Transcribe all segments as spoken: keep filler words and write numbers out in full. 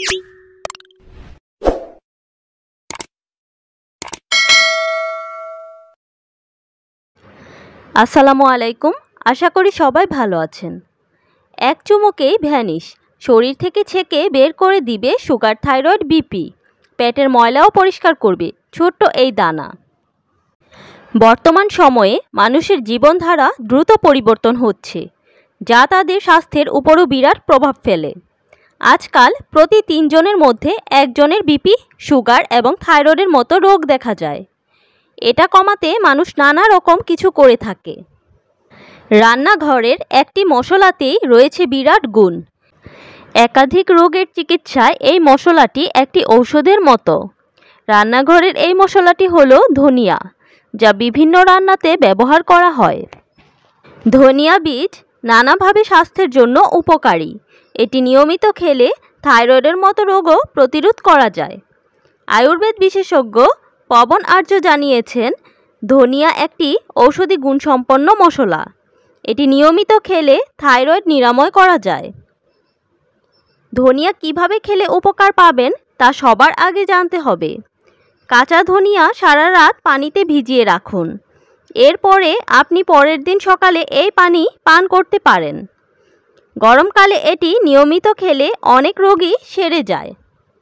আসসালামু আলাইকুম, আশা করি সবাই ভালো আছেন। এক চুমুকেই ভ্যানিশ, শরীর থেকে ছেঁকে বের করে দিবে সুগার, থাইরয়েড, বিপি। পেটের ময়লাও পরিষ্কার করবে ছোট্ট এই দানা। বর্তমান সময়ে মানুষের জীবনধারা দ্রুত পরিবর্তন হচ্ছে, যা তাদের স্বাস্থ্যের উপরও বিরাট প্রভাব ফেলে। আজকাল প্রতি তিনজনের মধ্যে একজনের বিপি, সুগার এবং থাইরয়েডের মতো রোগ দেখা যায়। এটা কমাতে মানুষ নানা রকম কিছু করে থাকে। রান্নাঘরের একটি মশলাতেই রয়েছে বিরাট গুণ। একাধিক রোগের চিকিৎসায় এই মশলাটি একটি ঔষধের মতো। রান্নাঘরের এই মশলাটি হলো ধনিয়া, যা বিভিন্ন রান্নাতে ব্যবহার করা হয়। ধনিয়া বীজ নানাভাবে স্বাস্থ্যের জন্য উপকারী। এটি নিয়মিত খেলে থাইরয়েডের মতো রোগও প্রতিরোধ করা যায়। আয়ুর্বেদ বিশেষজ্ঞ পবন আর্য জানিয়েছেন, ধনিয়া একটি ঔষধি গুণসম্পন্ন মশলা। এটি নিয়মিত খেলে থাইরয়েড নিরাময় করা যায়। ধনিয়া কিভাবে খেলে উপকার পাবেন তা সবার আগে জানতে হবে। কাঁচা ধনিয়া সারা রাত পানিতে ভিজিয়ে রাখুন। এরপরে আপনি পরের দিন সকালে এই পানি পান করতে পারেন। গরমকালে এটি নিয়মিত খেলে অনেক রোগই সেরে যায়।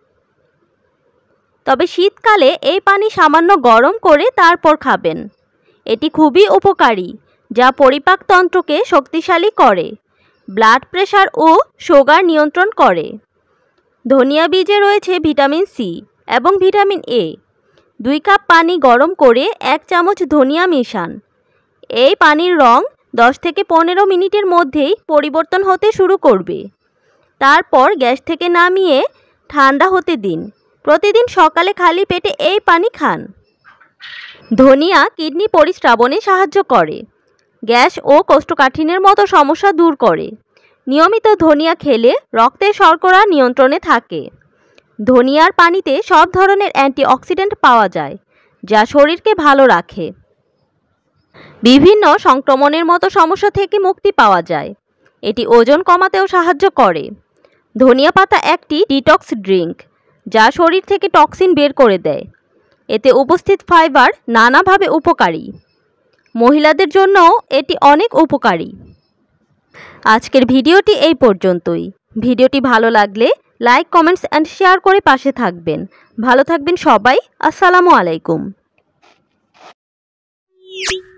তবে শীতকালে এই পানি সামান্য গরম করে তারপর খাবেন। এটি খুবই উপকারী, যা পরিপাকতন্ত্রকে শক্তিশালী করে, ব্লাড প্রেশার ও সুগার নিয়ন্ত্রণ করে। ধনিয়া বীজে রয়েছে ভিটামিন সি এবং ভিটামিন এ। দুই কাপ পানি গরম করে এক চামচ ধনিয়া মেশান। এই পানির রং দশ থেকে পনেরো মিনিটের মধ্যেই পরিবর্তন হতে শুরু করবে। তারপর গ্যাস থেকে নামিয়ে ঠান্ডা হতে দিন। প্রতিদিন সকালে খালি পেটে এই পানি খান। ধনিয়া কিডনি পরিস্রাবনে সাহায্য করে, গ্যাস ও কোষ্ঠকাঠিন্যের মতো সমস্যা দূর করে। নিয়মিত ধনিয়া খেলে রক্তের শর্করা নিয়ন্ত্রণে থাকে। ধনিয়ার পানিতে সব ধরনের অ্যান্টিঅক্সিডেন্ট পাওয়া যায়, যা শরীরকে ভালো রাখে। বিভিন্ন সংক্রমণের মতো সমস্যা থেকে মুক্তি পাওয়া যায়। এটি ওজন কমাতেও সাহায্য করে। ধনিয়া পাতা একটি ডিটক্স ড্রিঙ্ক, যা শরীর থেকে টক্সিন বের করে দেয়। এতে উপস্থিত ফাইবার নানাভাবে উপকারী। মহিলাদের জন্যও এটি অনেক উপকারী। আজকের ভিডিওটি এই পর্যন্তই। ভিডিওটি ভালো লাগলে লাইক, কমেন্টস অ্যান্ড শেয়ার করে পাশে থাকবেন। ভালো থাকবেন সবাই। আসসালামু আলাইকুম।